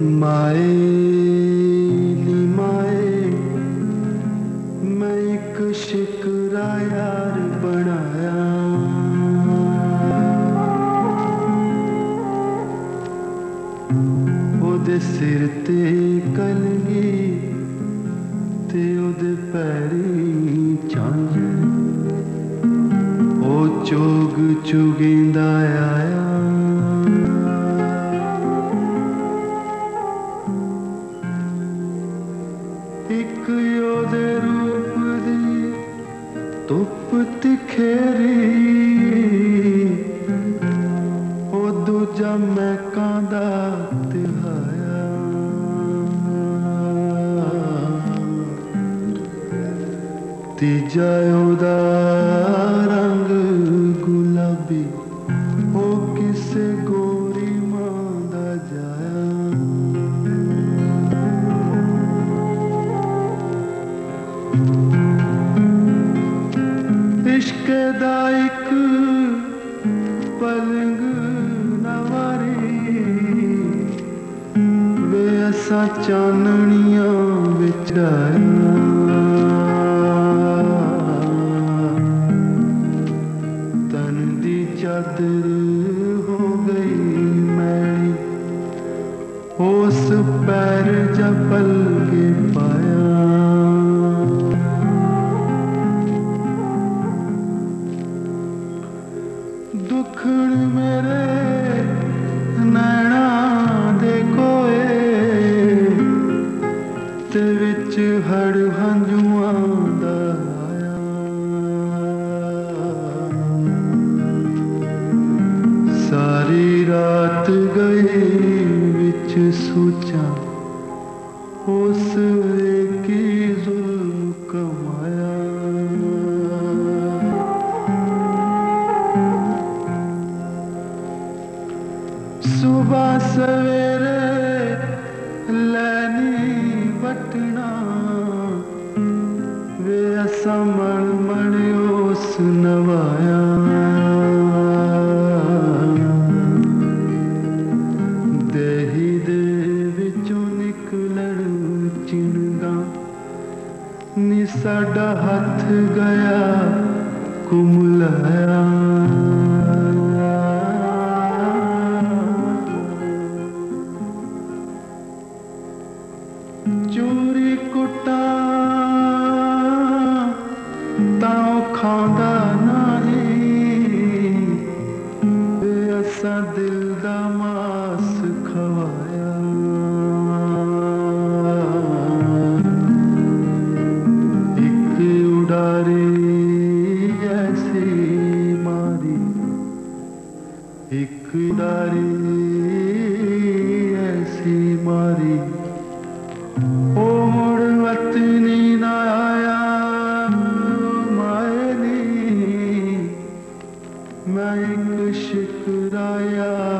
माए नी माए मैं एक शिकरा यार बनाया ओदे सिर ते कलगी ते ओदे पैरी झांझर ओ चोग चुगिंदा आया एक ओदे रूप दी धुप तिखेरी ओ दूजा महकां दा तिहाया तीजा ओदा रंग गुलाबी ओ किसे गोरी मां दा जाया इश्क दा इक पलंग नवारी वे असां चाननियां विच आया तन दी चादर हो गई मैली उस पैर जा पल के पाया दुखण मेरे नैना दे कोए ते विच हड़ हंजुआं दा आया सारी रात गई विच सोचां उस की जुल्म कमाया सुबह सवेरे लैनी बटना वे असां मण मण उस नवाया देही दे विचों निकलण चिणगां नी साडा हथ गया कुमलाया चोरी कुटा तां खांदा नहीं वे असां दिल दा मास खवाया एक उडारी ऐसी मारी एक उडारी ऐसी मारी ओ मुड़ वतनी ना आया माए नी मैं एक शिकरा यार